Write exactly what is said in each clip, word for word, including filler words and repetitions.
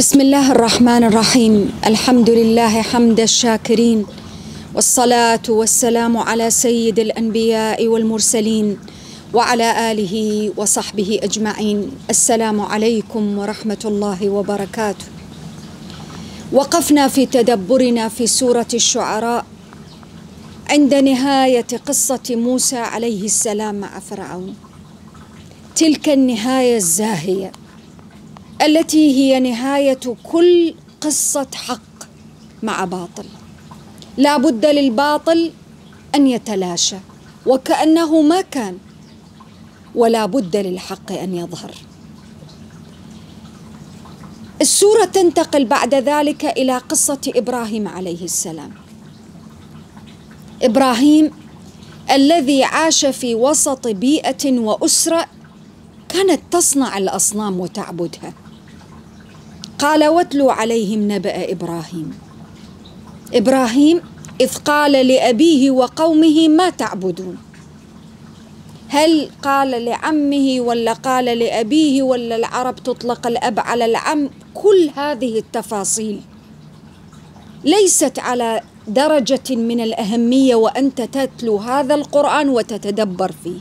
بسم الله الرحمن الرحيم. الحمد لله حمد الشاكرين، والصلاة والسلام على سيد الأنبياء والمرسلين وعلى آله وصحبه أجمعين. السلام عليكم ورحمة الله وبركاته. وقفنا في تدبرنا في سورة الشعراء عند نهاية قصة موسى عليه السلام مع فرعون، تلك النهاية الزاهية التي هي نهاية كل قصة حق مع باطل. لا بد للباطل أن يتلاشى وكأنه ما كان، ولا بد للحق أن يظهر. السورة تنتقل بعد ذلك إلى قصة إبراهيم عليه السلام. إبراهيم الذي عاش في وسط بيئة وأسرة كانت تصنع الأصنام وتعبدها. قال: واتلوا عليهم نبأ إبراهيم. إبراهيم إذ قال لأبيه وقومه: ما تعبدون؟ هل قال لعمه ولا قال لأبيه ولا العرب تطلق الأب على العم؟ كل هذه التفاصيل ليست على درجة من الأهمية وأنت تتلو هذا القرآن وتتدبر فيه.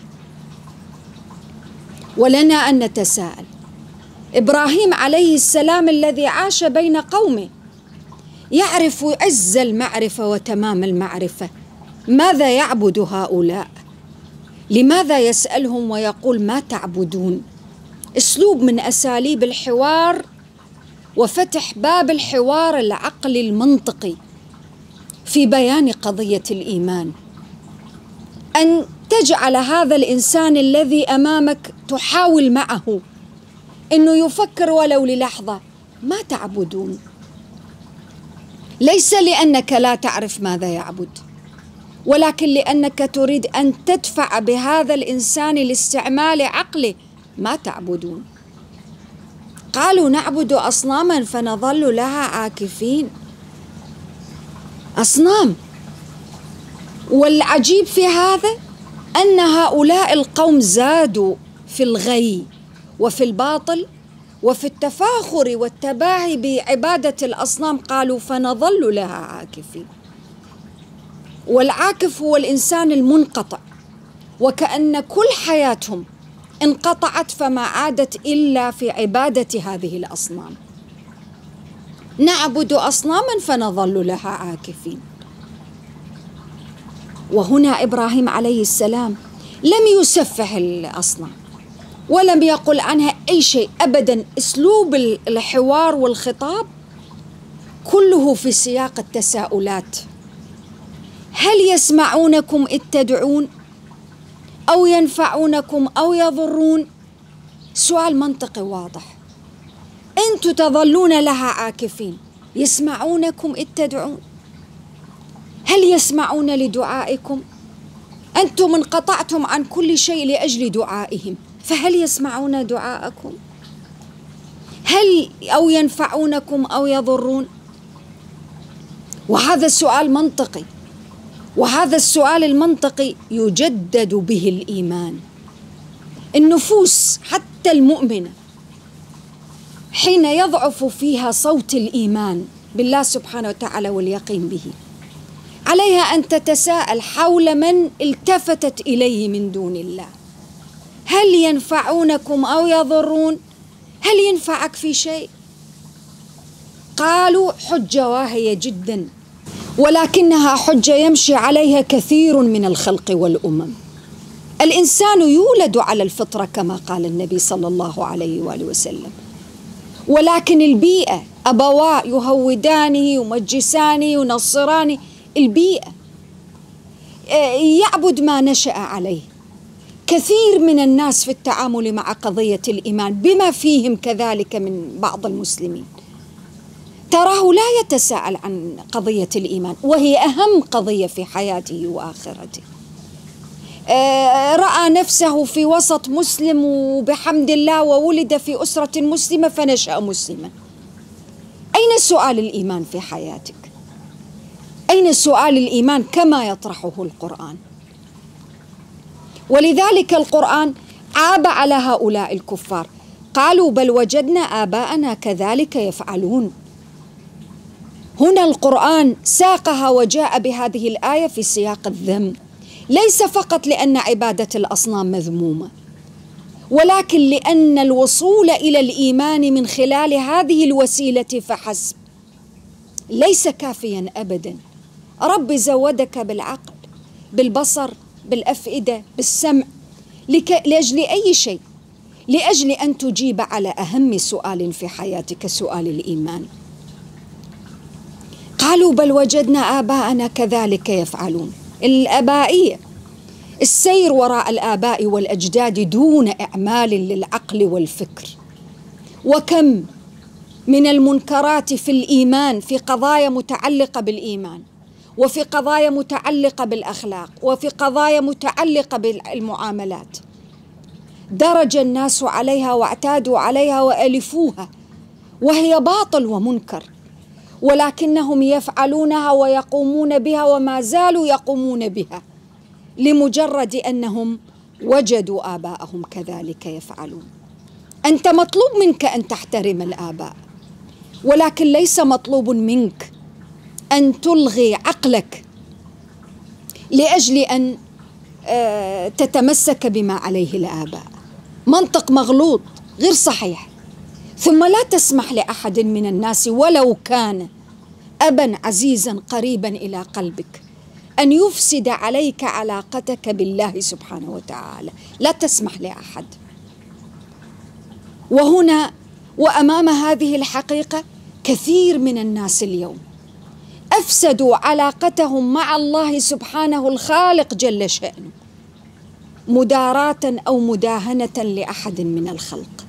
ولنا أن نتساءل: إبراهيم عليه السلام الذي عاش بين قومه يعرف عز المعرفة وتمام المعرفة، ماذا يعبد هؤلاء؟ لماذا يسألهم ويقول ما تعبدون؟ أسلوب من أساليب الحوار وفتح باب الحوار العقلي المنطقي في بيان قضية الإيمان، أن تجعل هذا الإنسان الذي أمامك تحاول معه إنه يفكر ولو للحظة: ما تعبدون؟ ليس لأنك لا تعرف ماذا يعبد، ولكن لأنك تريد أن تدفع بهذا الإنسان لاستعمال عقله. ما تعبدون؟ قالوا: نعبد أصناما فنظل لها عاكفين. أصنام. والعجيب في هذا أن هؤلاء القوم زادوا في الغي وفي الباطل وفي التفاخر والتباهي بعبادة الأصنام. قالوا: فنظل لها عاكفين. والعاكف هو الإنسان المنقطع، وكأن كل حياتهم انقطعت فما عادت إلا في عبادة هذه الأصنام. نعبد أصناما فنظل لها عاكفين. وهنا إبراهيم عليه السلام لم يسفه الأصنام ولم يقل عنها أي شيء أبدا. أسلوب الحوار والخطاب كله في سياق التساؤلات: هل يسمعونكم إذ تدعون أو ينفعونكم أو يضرون؟ سؤال منطقي واضح. أنتم تظلون لها عاكفين، يسمعونكم إذ تدعون؟ هل يسمعون لدعائكم؟ أنتم انقطعتم عن كل شيء لأجل دعائهم، فهل يسمعون دعاءكم؟ هل أو ينفعونكم أو يضرون؟ وهذا السؤال منطقي، وهذا السؤال المنطقي يجدد به الإيمان. النفوس حتى المؤمنة حين يضعف فيها صوت الإيمان بالله سبحانه وتعالى واليقين به، عليها أن تتساءل حول من التفتت إليه من دون الله. هل ينفعونكم أو يضرون؟ هل ينفعك في شيء؟ قالوا: حجة واهية جدا، ولكنها حجة يمشي عليها كثير من الخلق والأمم. الإنسان يولد على الفطرة كما قال النبي صلى الله عليه وآله وسلم، ولكن البيئة، أبواه يهودانه يمجسانه ينصرانه، البيئة يعبد ما نشأ عليه. كثير من الناس في التعامل مع قضية الإيمان بما فيهم كذلك من بعض المسلمين تراه لا يتساءل عن قضية الإيمان، وهي أهم قضية في حياته وآخرته. رأى نفسه في وسط مسلم وبحمد الله وولد في أسرة مسلمة فنشأ مسلما. أين سؤال الإيمان في حياتك؟ أين سؤال الإيمان كما يطرحه القرآن؟ ولذلك القرآن عاب على هؤلاء الكفار، قالوا بل وجدنا آباءنا كذلك يفعلون. هنا القرآن ساقها وجاء بهذه الآية في سياق الذم، ليس فقط لأن عبادة الأصنام مذمومة، ولكن لأن الوصول إلى الإيمان من خلال هذه الوسيلة فحسب ليس كافيا أبدا. رب زودك بالعقل، بالبصر، بالأفئدة، بالسمع، لأجل أي شيء؟ لأجل أن تجيب على أهم سؤال في حياتك، سؤال الإيمان. قالوا بل وجدنا آباءنا كذلك يفعلون. الآبائية، السير وراء الآباء والأجداد دون إعمال للعقل والفكر. وكم من المنكرات في الإيمان، في قضايا متعلقة بالإيمان، وفي قضايا متعلقة بالأخلاق، وفي قضايا متعلقة بالمعاملات، درج الناس عليها واعتادوا عليها وألفوها، وهي باطل ومنكر، ولكنهم يفعلونها ويقومون بها وما زالوا يقومون بها لمجرد أنهم وجدوا آباءهم كذلك يفعلون. أنت مطلوب منك أن تحترم الآباء، ولكن ليس مطلوب منك أن تلغي عقلك لأجل أن تتمسك بما عليه الآباء. منطق مغلوط غير صحيح. ثم لا تسمح لأحد من الناس ولو كان أبا عزيزا قريبا إلى قلبك أن يفسد عليك علاقتك بالله سبحانه وتعالى، لا تسمح لأحد. وهنا وأمام هذه الحقيقة كثير من الناس اليوم أفسدوا علاقتهم مع الله سبحانه الخالق جل شأنه مداراة أو مداهنة لأحد من الخلق.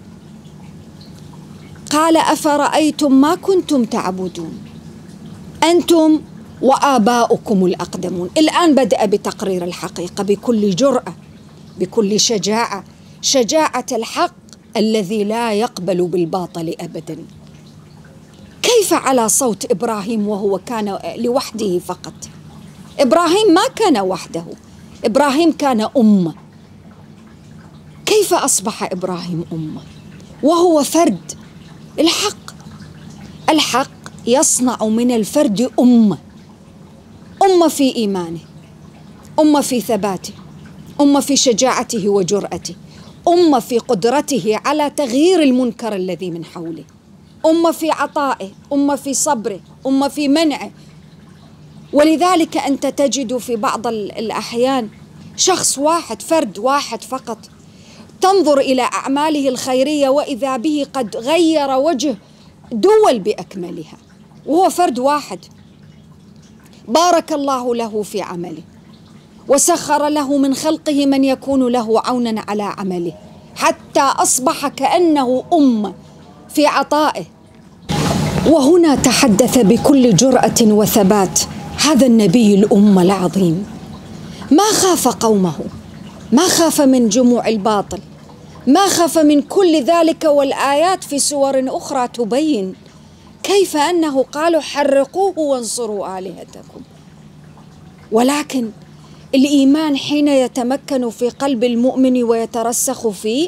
قال أفرأيتم ما كنتم تعبدون أنتم وآباؤكم الأقدمون. الآن بدأ بتقرير الحقيقة بكل جرأة، بكل شجاعة، شجاعة الحق الذي لا يقبل بالباطل أبدا. كيف على صوت إبراهيم وهو كان لوحده فقط؟ إبراهيم ما كان وحده، إبراهيم كان أمة. كيف أصبح إبراهيم أمة وهو فرد؟ الحق الحق يصنع من الفرد أمة، أمة في إيمانه، أمة في ثباته، أمة في شجاعته وجرأته، أمة في قدرته على تغيير المنكر الذي من حوله، أمة في عطائه، أمة في صبره، أمة في منعه. ولذلك أنت تجد في بعض الأحيان شخص واحد، فرد واحد فقط، تنظر إلى أعماله الخيرية وإذا به قد غير وجه دول بأكملها، وهو فرد واحد. بارك الله له في عمله وسخر له من خلقه من يكون له عونا على عمله حتى أصبح كأنه أمة في عطائه. وهنا تحدث بكل جرأة وثبات هذا النبي الأمة العظيم، ما خاف قومه، ما خاف من جموع الباطل، ما خاف من كل ذلك. والآيات في سور أخرى تبين كيف أنه قالوا حرقوه وانصروا آلهتكم. ولكن الإيمان حين يتمكن في قلب المؤمن ويترسخ فيه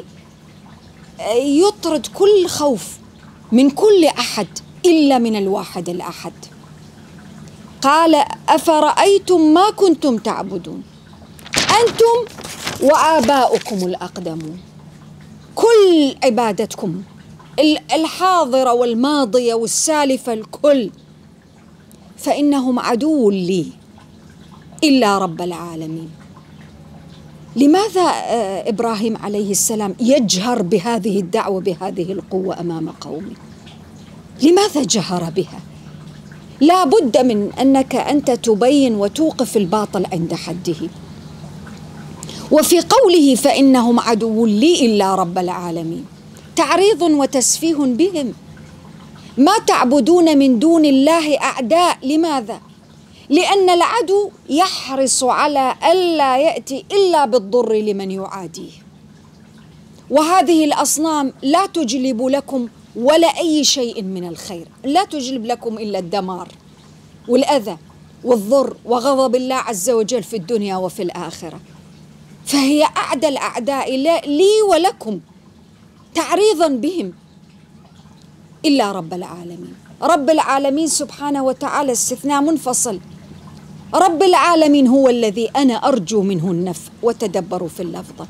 يطرد كل خوف من كل أحد إلا من الواحد الأحد. قال أفرأيتم ما كنتم تعبدون أنتم وآباؤكم الأقدمون. كل عبادتكم الحاضرة والماضية والسالفة الكل فإنهم عدو لي إلا رب العالمين. لماذا إبراهيم عليه السلام يجهر بهذه الدعوة بهذه القوة أمام قومه؟ لماذا جهر بها؟ لا بد من أنك أنت تبين وتوقف الباطل عند حده. وفي قوله فإنهم عدو لي إلا رب العالمين تعريض وتسفيه بهم. ما تعبدون من دون الله أعداء. لماذا؟ لأن العدو يحرص على ألا يأتي إلا بالضر لمن يعاديه، وهذه الأصنام لا تجلب لكم ولا أي شيء من الخير، لا تجلب لكم إلا الدمار والأذى والضر وغضب الله عز وجل في الدنيا وفي الآخرة. فهي أعدى الأعداء لي ولكم، تعريضا بهم إلا رب العالمين. رب العالمين سبحانه وتعالى استثناء منفصل. رب العالمين هو الذي أنا أرجو منه النفع. وتدبروا في اللفظة،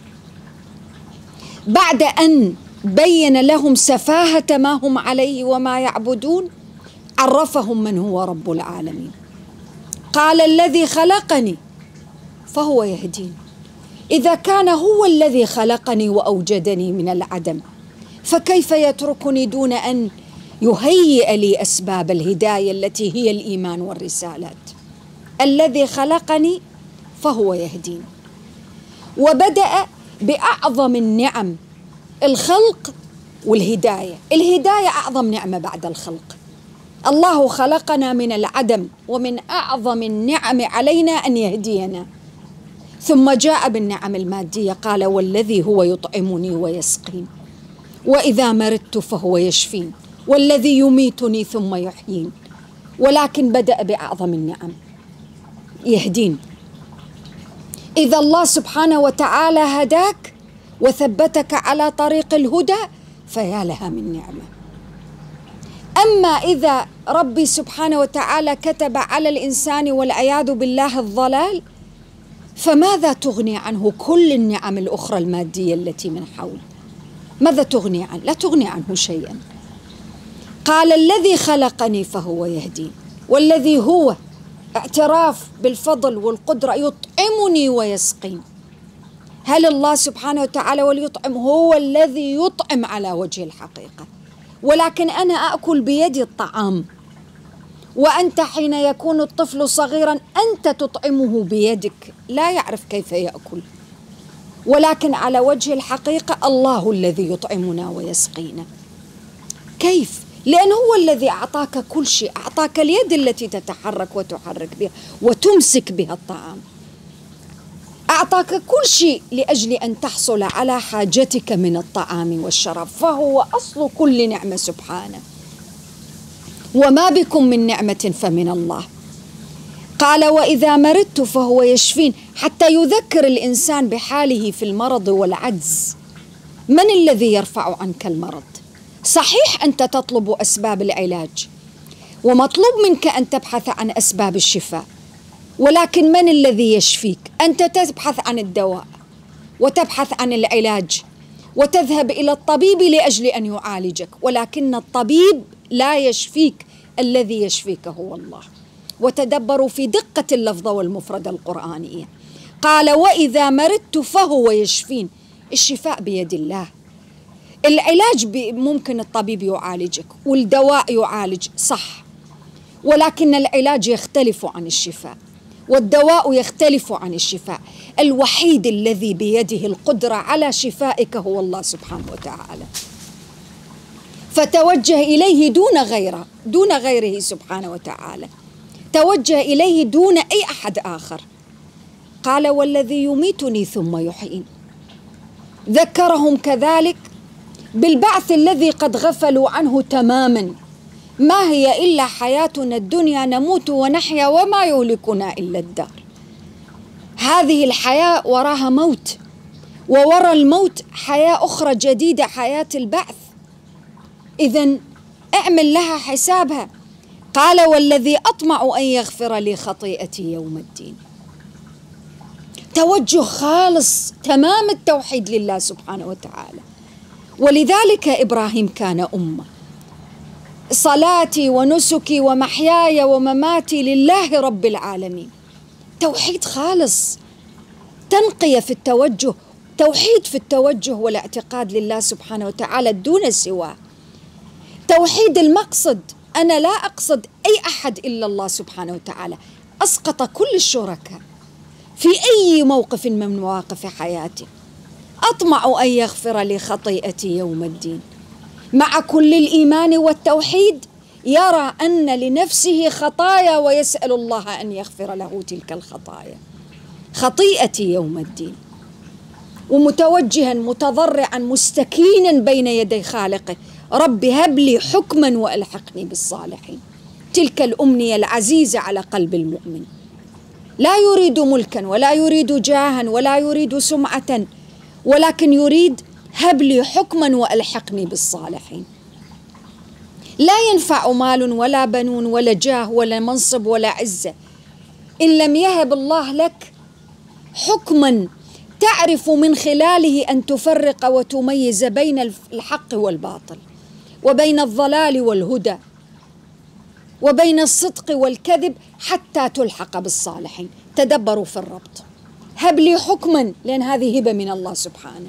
بعد أن بين لهم سفاهة ما هم عليه وما يعبدون، عرفهم من هو رب العالمين. قال الذي خلقني فهو يهدين. إذا كان هو الذي خلقني وأوجدني من العدم، فكيف يتركني دون أن يهيئ لي أسباب الهداية التي هي الإيمان والرسالات؟ الذي خلقني فهو يهدين. وبدأ بأعظم النعم الخلق والهداية. الهداية أعظم نعمة بعد الخلق. الله خلقنا من العدم، ومن أعظم النعم علينا أن يهدينا. ثم جاء بالنعم المادية، قال والذي هو يطعمني ويسقين، وإذا مرضت فهو يشفين، والذي يميتني ثم يحيين. ولكن بدأ بأعظم النعم، يهدين. إذا الله سبحانه وتعالى هداك وثبتك على طريق الهدى فيا لها من نعمة. أما إذا ربي سبحانه وتعالى كتب على الإنسان والعياذ بالله الضلال، فماذا تغني عنه كل النعم الأخرى المادية التي من حول؟ ماذا تغني عنه؟ لا تغني عنه شيئا. قال الذي خلقني فهو يهدين، والذي هو اعتراف بالفضل والقدرة يطعمني ويسقين. هل الله سبحانه وتعالى واليطعم هو الذي يطعم على وجه الحقيقة؟ ولكن أنا أأكل بيدي الطعام، وأنت حين يكون الطفل صغيرا أنت تطعمه بيدك، لا يعرف كيف يأكل. ولكن على وجه الحقيقة الله الذي يطعمنا ويسقينا. كيف؟ لأن هو الذي أعطاك كل شيء. أعطاك اليد التي تتحرك وتحرك بها وتمسك بها الطعام. أعطاك كل شيء لأجل أن تحصل على حاجتك من الطعام والشراب، فهو أصل كل نعمة سبحانه. وما بكم من نعمة فمن الله. قال وإذا مرضت فهو يشفين، حتى يذكر الإنسان بحاله في المرض والعجز. من الذي يرفع عنك المرض؟ صحيح أنت تطلب أسباب العلاج، ومطلوب منك أن تبحث عن أسباب الشفاء، ولكن من الذي يشفيك؟ أنت تبحث عن الدواء وتبحث عن العلاج وتذهب إلى الطبيب لأجل أن يعالجك، ولكن الطبيب لا يشفيك، الذي يشفيك هو الله. وتدبروا في دقة اللفظة والمفردة القرآنية. قال وإذا مرضت فهو يشفين. الشفاء بيد الله. العلاج ممكن الطبيب يعالجك والدواء يعالج، صح، ولكن العلاج يختلف عن الشفاء، والدواء يختلف عن الشفاء. الوحيد الذي بيده القدرة على شفائك هو الله سبحانه وتعالى. فتوجه إليه دون غيره، دون غيره سبحانه وتعالى. توجه إليه دون أي أحد آخر. قال والذي يميتني ثم يحيين. ذكرهم كذلك بالبعث الذي قد غفلوا عنه تماما. ما هي إلا حياتنا الدنيا نموت ونحيا وما يهلكنا إلا الدهر. هذه الحياة وراها موت، وورا الموت حياة أخرى جديدة، حياة البعث. إذن اعمل لها حسابها. قال والذي أطمع أن يغفر لي خطيئتي يوم الدين. توجه خالص، تمام التوحيد لله سبحانه وتعالى. ولذلك إبراهيم كان أمة. صلاتي ونسكي ومحياي ومماتي لله رب العالمين. توحيد خالص، تنقية في التوجه، توحيد في التوجه والاعتقاد لله سبحانه وتعالى دون سواه. توحيد المقصد، أنا لا أقصد أي أحد إلا الله سبحانه وتعالى. أسقط كل الشركاء في أي موقف من مواقف حياتي. أطمع أن يغفر لي خطيئتي يوم الدين. مع كل الإيمان والتوحيد يرى أن لنفسه خطايا ويسأل الله أن يغفر له تلك الخطايا. خطيئتي يوم الدين. ومتوجها متضرعا مستكينا بين يدي خالقه، رب هب لي حكما وألحقني بالصالحين. تلك الأمنية العزيزة على قلب المؤمن. لا يريد ملكا ولا يريد جاها ولا يريد سمعة، ولكن يريد هب لي حكما وألحقني بالصالحين. لا ينفع مال ولا بنون ولا جاه ولا منصب ولا عزة إن لم يهب الله لك حكما تعرف من خلاله أن تفرق وتميز بين الحق والباطل، وبين الضلال والهدى، وبين الصدق والكذب، حتى تلحق بالصالحين. تدبروا في الربط. هب لي حكما، لأن هذه هبة من الله سبحانه،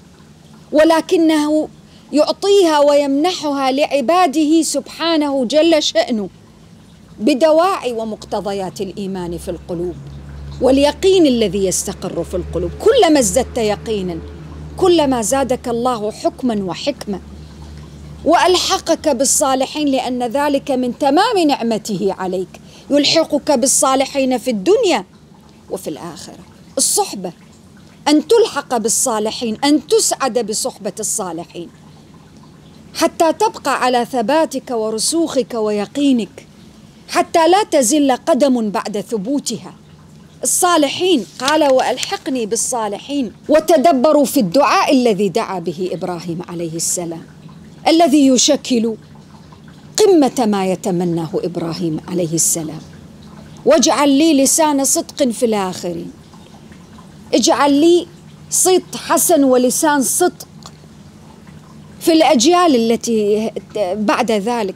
ولكنه يعطيها ويمنحها لعباده سبحانه جل شأنه بدواعي ومقتضيات الإيمان في القلوب واليقين الذي يستقر في القلوب. كلما ازددت يقينا كلما زادك الله حكما وحكمة وألحقك بالصالحين، لأن ذلك من تمام نعمته عليك. يلحقك بالصالحين في الدنيا وفي الآخرة. الصحبة، أن تلحق بالصالحين، أن تسعد بصحبة الصالحين حتى تبقى على ثباتك ورسوخك ويقينك، حتى لا تزل قدم بعد ثبوتها. الصالحين قال وألحقني بالصالحين. وتدبروا في الدعاء الذي دعا به إبراهيم عليه السلام، الذي يشكل قمة ما يتمناه إبراهيم عليه السلام. واجعل لي لسان صدق في الآخرين. اجعل لي صيت حسن ولسان صدق في الأجيال التي بعد ذلك.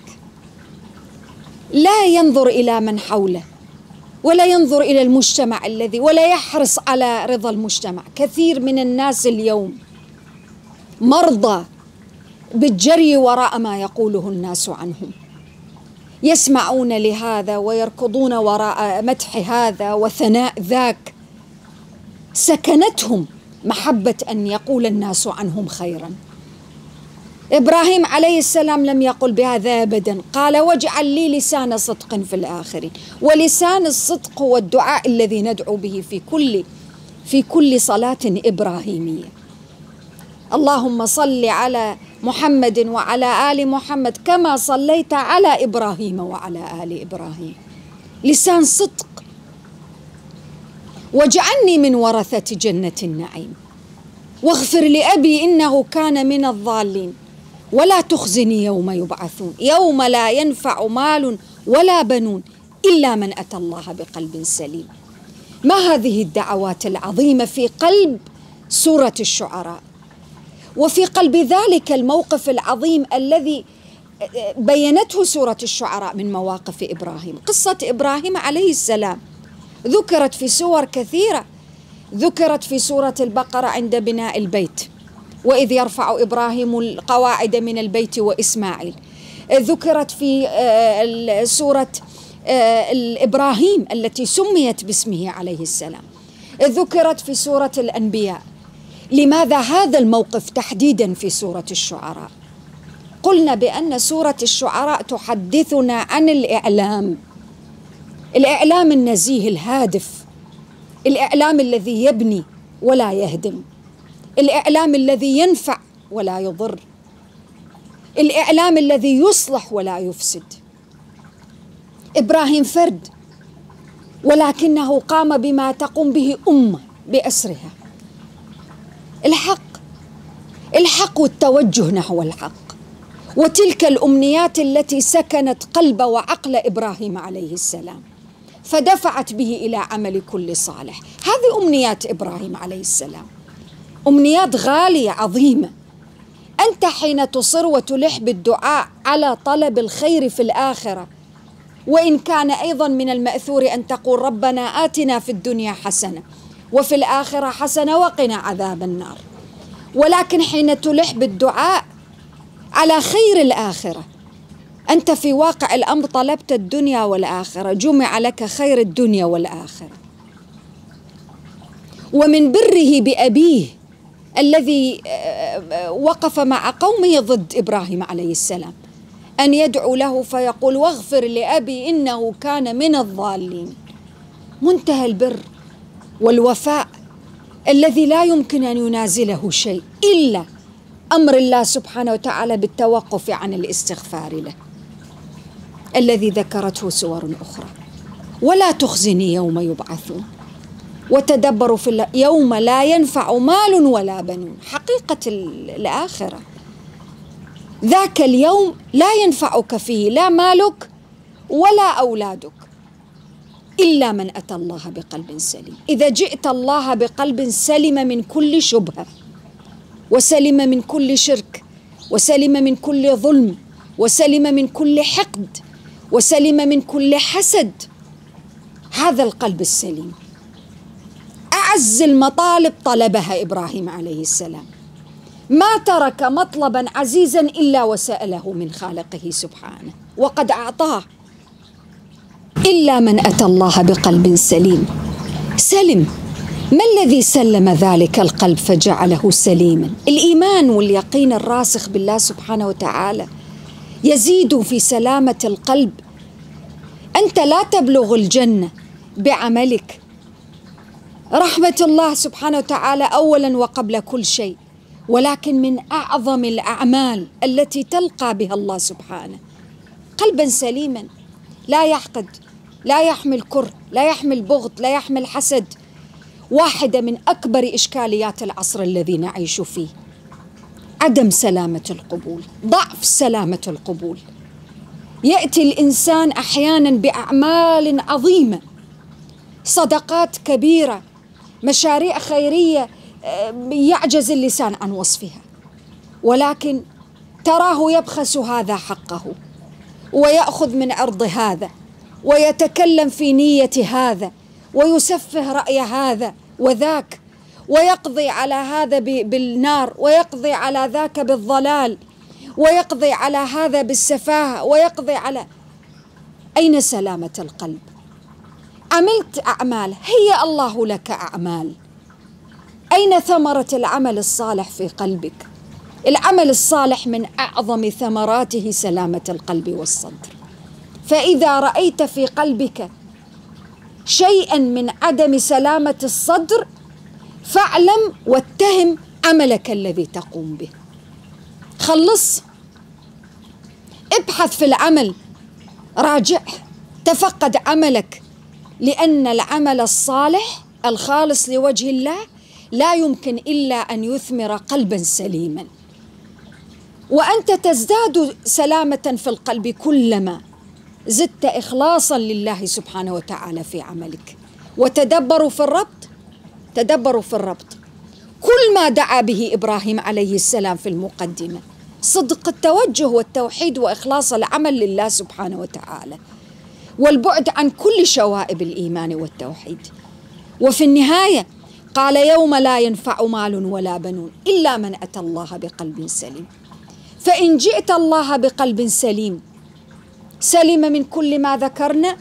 لا ينظر إلى من حوله ولا ينظر إلى المجتمع الذي، ولا يحرص على رضا المجتمع. كثير من الناس اليوم مرضى بالجري وراء ما يقوله الناس عنهم، يسمعون لهذا ويركضون وراء مدح هذا وثناء ذاك. سكنتهم محبة أن يقول الناس عنهم خيرا. إبراهيم عليه السلام لم يقل بهذا أبدا، قال واجعل لي لسان صدق في الآخرين. ولسان الصدق هو الدعاء الذي ندعو به في كل في كل صلاة إبراهيمية. اللهم صل على محمد وعلى آل محمد كما صليت على إبراهيم وعلى آل إبراهيم. لسان صدق. واجعلني من ورثة جنة النعيم واغفر لأبي إنه كان من الضالين ولا تخزني يوم يبعثون يوم لا ينفع مال ولا بنون إلا من أتى الله بقلب سليم. ما هذه الدعوات العظيمة في قلب سورة الشعراء، وفي قلب ذلك الموقف العظيم الذي بينته سورة الشعراء من مواقف إبراهيم. قصة إبراهيم عليه السلام ذكرت في سور كثيرة. ذكرت في سورة البقرة عند بناء البيت، وإذ يرفع إبراهيم القواعد من البيت وإسماعيل. ذكرت في سورة إبراهيم التي سميت باسمه عليه السلام. ذكرت في سورة الأنبياء. لماذا هذا الموقف تحديدا في سورة الشعراء؟ قلنا بأن سورة الشعراء تحدثنا عن الإعلام، الإعلام النزيه الهادف، الإعلام الذي يبني ولا يهدم، الإعلام الذي ينفع ولا يضر، الإعلام الذي يصلح ولا يفسد. إبراهيم فرد، ولكنه قام بما تقوم به أمة بأسرها. الحق، الحق والتوجه نحو الحق، وتلك الأمنيات التي سكنت قلب وعقل إبراهيم عليه السلام فدفعت به إلى عمل كل صالح. هذه أمنيات إبراهيم عليه السلام، أمنيات غالية عظيمة. أنت حين تصر وتلح بالدعاء على طلب الخير في الآخرة، وإن كان أيضا من المأثور أن تقول ربنا آتنا في الدنيا حسنة وفي الآخرة حسنة وقنا عذاب النار، ولكن حين تلح بالدعاء على خير الآخرة أنت في واقع الأمر طلبت الدنيا والآخرة، جمع لك خير الدنيا والآخرة. ومن بره بأبيه الذي وقف مع قومه ضد إبراهيم عليه السلام أن يدعو له فيقول واغفر لأبي إنه كان من الضالين. منتهى البر والوفاء الذي لا يمكن أن ينازله شيء إلا أمر الله سبحانه وتعالى بالتوقف عن الاستغفار له، الذي ذكرته سور أخرى. ولا تخزني يوم يبعثون. وتدبروا في يوم لا ينفع مال ولا بنون. حقيقة الآخرة ذاك اليوم لا ينفعك فيه لا مالك ولا أولادك إلا من أتى الله بقلب سليم. إذا جئت الله بقلب سلم من كل شبهة، وسلم من كل شرك، وسلم من كل ظلم، وسلم من كل حقد، وسلم من كل حسد، هذا القلب السليم أعز المطالب طلبها إبراهيم عليه السلام، ما ترك مطلبا عزيزا إلا وسأله من خالقه سبحانه وقد أعطاه. إلا من أتى الله بقلب سليم. سلم، ما الذي سلم ذلك القلب فجعله سليما؟ الإيمان واليقين الراسخ بالله سبحانه وتعالى يزيد في سلامة القلب. أنت لا تبلغ الجنة بعملك. رحمة الله سبحانه وتعالى أولا وقبل كل شيء، ولكن من أعظم الأعمال التي تلقى بها الله سبحانه قلبا سليما لا يحقد، لا يحمل كره، لا يحمل بغض، لا يحمل حسد. واحدة من أكبر إشكاليات العصر الذي نعيش فيه عدم سلامة القبول، ضعف سلامة القبول. يأتي الإنسان أحيانا بأعمال عظيمة، صدقات كبيرة، مشاريع خيرية يعجز اللسان عن وصفها، ولكن تراه يبخس هذا حقه، ويأخذ من عرض هذا، ويتكلم في نية هذا، ويسفه رأي هذا وذاك، ويقضي على هذا بالنار، ويقضي على ذاك بالضلال، ويقضي على هذا بالسفاهة، ويقضي على. أين سلامة القلب؟ عملت أعمال، هي الله لك أعمال. أين ثمرة العمل الصالح في قلبك؟ العمل الصالح من أعظم ثمراته سلامة القلب والصدر. فإذا رأيت في قلبك شيئا من عدم سلامة الصدر فاعلم واتهم عملك الذي تقوم به. خلص، ابحث في العمل، راجع، تفقد عملك، لأن العمل الصالح الخالص لوجه الله لا يمكن إلا أن يثمر قلبا سليما. وأنت تزداد سلامة في القلب كلما زدت إخلاصا لله سبحانه وتعالى في عملك. وتدبروا في الربط، تدبروا في الربط كل ما دعا به إبراهيم عليه السلام في المقدمة، صدق التوجه والتوحيد وإخلاص العمل لله سبحانه وتعالى، والبعد عن كل شوائب الإيمان والتوحيد. وفي النهاية قال يوم لا ينفع مال ولا بنون إلا من أتى الله بقلب سليم. فإن جئت الله بقلب سليم سلم من كل ما ذكرنا،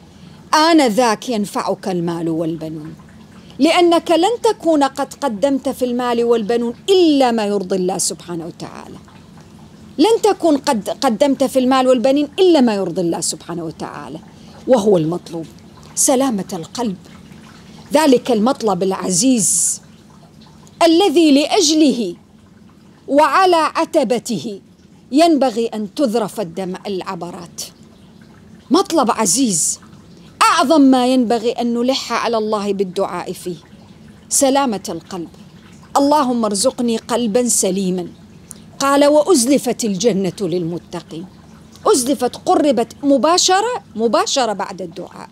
آنذاك ينفعك المال والبنون، لأنك لن تكون قد قدمت في المال والبنون إلا ما يرضي الله سبحانه وتعالى. لن تكون قد قدمت في المال والبنين إلا ما يرضي الله سبحانه وتعالى، وهو المطلوب سلامة القلب، ذلك المطلب العزيز الذي لأجله وعلى عتبته ينبغي أن تذرف الدم العبرات. مطلب عزيز أعظم ما ينبغي أن نلح على الله بالدعاء فيه سلامة القلب. اللهم ارزقني قلبا سليما. قال وأزلفت الجنة للمتقين. أزلفت، قربت مباشرة مباشرة بعد الدعاء.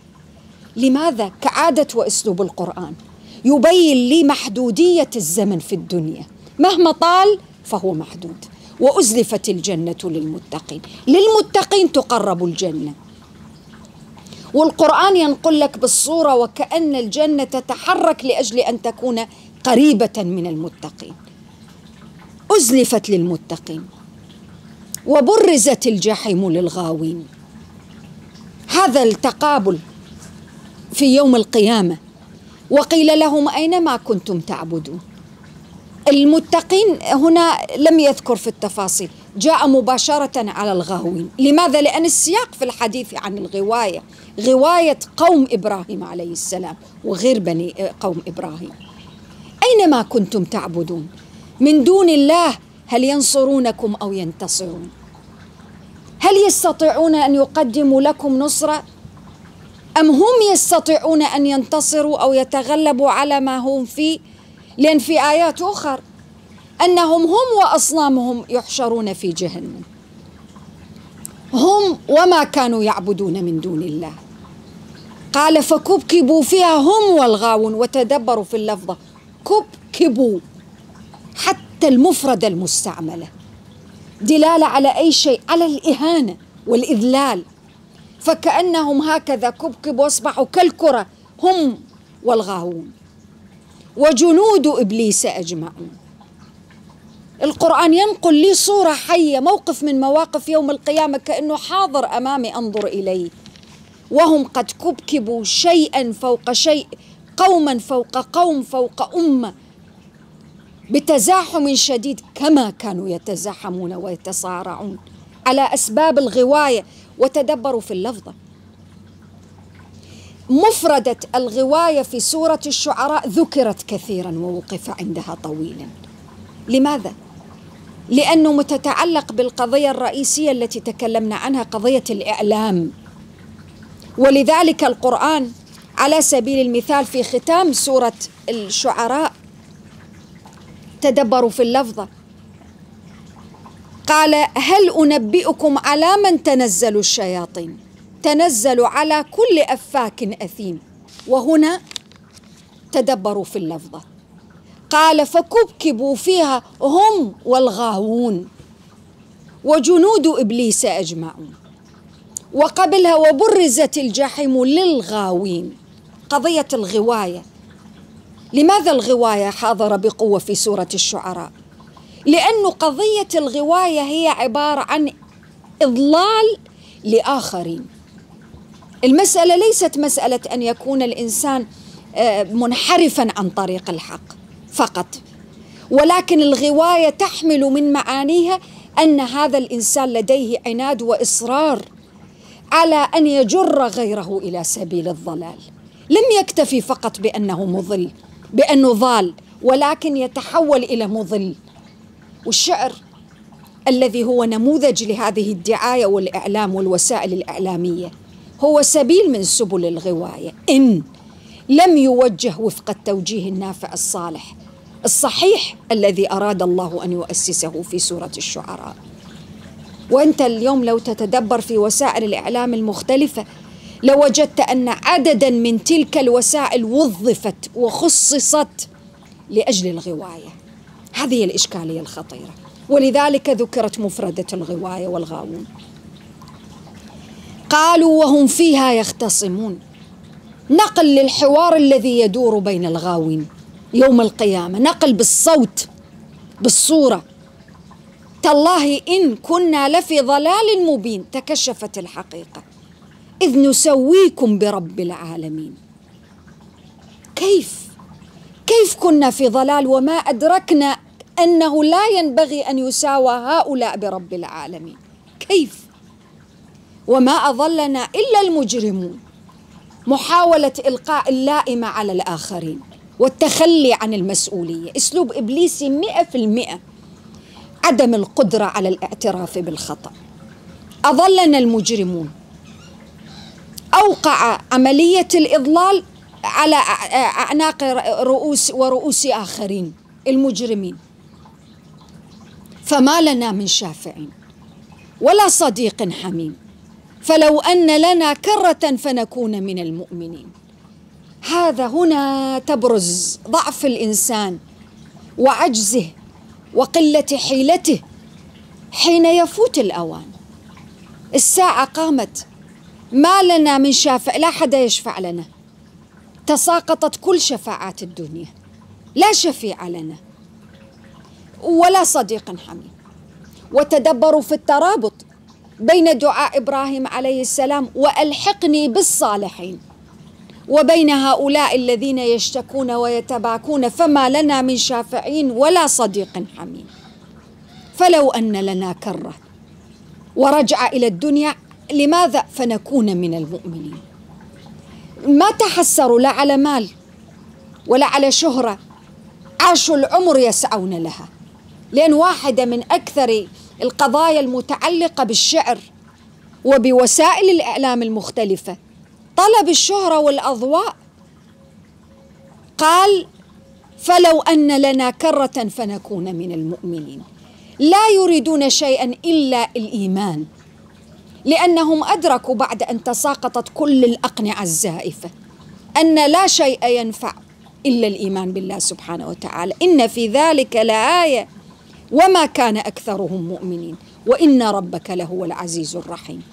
لماذا؟ كعادة وأسلوب القرآن يبين لي محدودية الزمن في الدنيا، مهما طال فهو محدود. وأزلفت الجنة للمتقين، للمتقين تقرب الجنة. والقرآن ينقل لك بالصورة وكأن الجنة تتحرك لأجل أن تكون قريبة من المتقين. أزلفت للمتقين وبرزت الجحيم للغاوين. هذا التقابل في يوم القيامة. وقيل لهم أين ما كنتم تعبدون. المتقين هنا لم يذكر في التفاصيل، جاء مباشرة على الغاوين. لماذا؟ لأن السياق في الحديث عن الغواية، غواية قوم إبراهيم عليه السلام وغير بني قوم إبراهيم. أين ما كنتم تعبدون من دون الله هل ينصرونكم أو ينتصرون؟ هل يستطيعون أن يقدموا لكم نصرة؟ أم هم يستطيعون أن ينتصروا أو يتغلبوا على ما هم فيه؟ لأن في آيات أخرى أنهم هم وأصنامهم يحشرون في جهنم، هم وما كانوا يعبدون من دون الله. قال فكبكبوا فيها هم والغاوون. وتدبروا في اللفظة، كبكبوا، حتى المفردة المستعملة دلالة على أي شيء، على الإهانة والإذلال. فكأنهم هكذا كبكبوا واصبحوا كالكرة هم والغاوون وجنود إبليس أجمعون. القرآن ينقل لي صورة حية، موقف من مواقف يوم القيامة كأنه حاضر أمامي أنظر إليه، وهم قد كبكبوا شيئا فوق شيء، قوما فوق قوم فوق أمة، بتزاحم شديد كما كانوا يتزاحمون ويتصارعون على أسباب الغواية. وتدبروا في اللفظة، مفردة الغواية في سورة الشعراء ذكرت كثيرا ووقف عندها طويلا. لماذا؟ لأنه تتعلق بالقضية الرئيسية التي تكلمنا عنها، قضية الإعلام. ولذلك القرآن على سبيل المثال في ختام سورة الشعراء، تدبروا في اللفظة، قال هل أنبئكم على من تنزل الشياطين؟ تنزل على كل أفاك أثيم. وهنا تدبروا في اللفظة، قال فكبكبوا فيها هم والغاوون وجنود إبليس أجمعون. وقبلها وبرزت الجحيم للغاوين. قضية الغواية، لماذا الغواية حاضرة بقوة في سورة الشعراء؟ لأن قضية الغواية هي عبارة عن إضلال لآخرين. المسألة ليست مسألة أن يكون الإنسان منحرفا عن طريق الحق فقط، ولكن الغواية تحمل من معانيها أن هذا الإنسان لديه عناد وإصرار على أن يجر غيره إلى سبيل الضلال. لم يكتفي فقط بأنه مضل، بأنه ضال، ولكن يتحول إلى مضل. والشعر الذي هو نموذج لهذه الدعاية والإعلام والوسائل الإعلامية هو سبيل من سبل الغواية إن لم يوجه وفق التوجيه النافع الصالح الصحيح الذي أراد الله أن يؤسسه في سورة الشعراء. وأنت اليوم لو تتدبر في وسائل الإعلام المختلفة لوجدت أن عددا من تلك الوسائل وظفت وخصصت لأجل الغواية. هذه الإشكالية الخطيرة، ولذلك ذكرت مفردة الغواية والغاوون. قالوا وهم فيها يختصمون، نقل للحوار الذي يدور بين الغاوين يوم القيامة، نقل بالصوت بالصورة. تالله إن كنا لفي ضلال مبين، تكشفت الحقيقة إذ نسويكم برب العالمين. كيف كيف كنا في ضلال وما أدركنا أنه لا ينبغي أن يساوى هؤلاء برب العالمين؟ كيف؟ وما أضلنا إلا المجرمون. محاولة إلقاء اللائمة على الآخرين والتخلي عن المسؤولية، أسلوب إبليسي مئة في المئة. عدم القدرة على الاعتراف بالخطأ. أضلنا المجرمون، أوقع عملية الإضلال على أعناق رؤوس ورؤوس آخرين المجرمين. فما لنا من شافعين ولا صديق حميم، فلو أن لنا كرة فنكون من المؤمنين. هذا هنا تبرز ضعف الإنسان وعجزه وقلة حيلته حين يفوت الأوان. الساعة قامت، ما لنا من شافع، لا حدا يشفع لنا، تساقطت كل شفاعات الدنيا، لا شفيع لنا ولا صديق حميم. وتدبروا في الترابط بين دعاء إبراهيم عليه السلام وألحقني بالصالحين وبين هؤلاء الذين يشتكون ويتباكون، فما لنا من شافعين ولا صديق حميم. فلو أن لنا كرة ورجع إلى الدنيا، لماذا؟ فنكون من المؤمنين. ما تحسروا لا على مال ولا على شهرة، عاشوا العمر يسعون لها. لأن واحدة من أكثر القضايا المتعلقة بالشعر وبوسائل الإعلام المختلفة طلب الشهرة والأضواء. قال فلو أن لنا كرة فنكون من المؤمنين. لا يريدون شيئا إلا الإيمان، لأنهم أدركوا بعد أن تساقطت كل الأقنعة الزائفة أن لا شيء ينفع إلا الإيمان بالله سبحانه وتعالى. إن في ذلك لآية وما كان أكثرهم مؤمنين وإن ربك لهو العزيز الرحيم.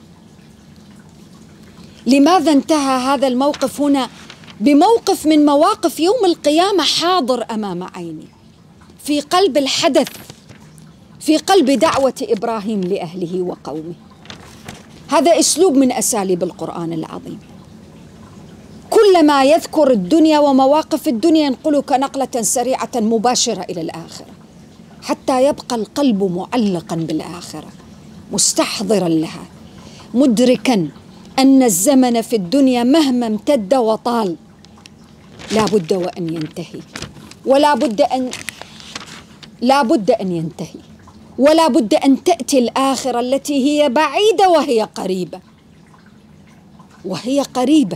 لماذا انتهى هذا الموقف هنا؟ بموقف من مواقف يوم القيامة حاضر أمام عيني، في قلب الحدث، في قلب دعوة إبراهيم لأهله وقومه. هذا أسلوب من أساليب القرآن العظيم. كلما يذكر الدنيا ومواقف الدنيا ينقلك نقلة سريعة مباشرة إلى الآخرة، حتى يبقى القلب معلقا بالآخرة، مستحضرا لها، مدركا أن الزمن في الدنيا مهما امتد وطال لا بد وأن ينتهي، ولا بد أن لا بد أن ينتهي ولا بد أن تأتي الآخرة التي هي بعيدة وهي قريبة، وهي قريبة،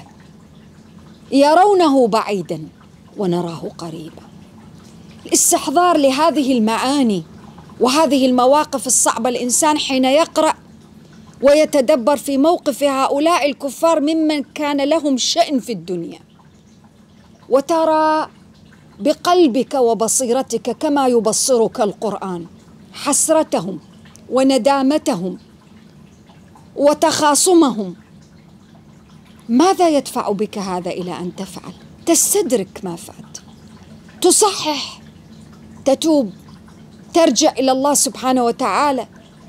يرونه بعيدا ونراه قريبا. الاستحضار لهذه المعاني وهذه المواقف الصعبة، الإنسان حين يقرأ ويتدبر في موقف هؤلاء الكفار ممن كان لهم شأن في الدنيا، وترى بقلبك وبصيرتك كما يبصرك القرآن حسرتهم وندامتهم وتخاصمهم، ماذا يدفع بك هذا إلى أن تفعل؟ تستدرك ما فات، تصحح، تتوب، ترجع إلى الله سبحانه وتعالى،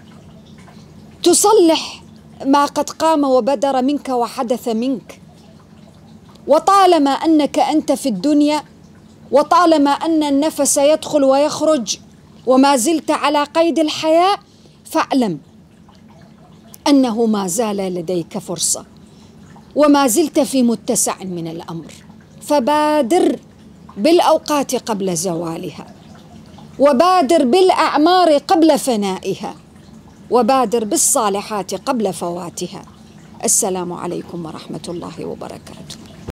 تصلح ما قد قام وبدر منك وحدث منك. وطالما أنك أنت في الدنيا، وطالما أن النفس يدخل ويخرج وما زلت على قيد الحياة، فاعلم أنه ما زال لديك فرصة وما زلت في متسع من الأمر. فبادر بالأوقات قبل زوالها، وبادر بالأعمار قبل فنائها، وبادر بالصالحات قبل فواتها. السلام عليكم ورحمة الله وبركاته.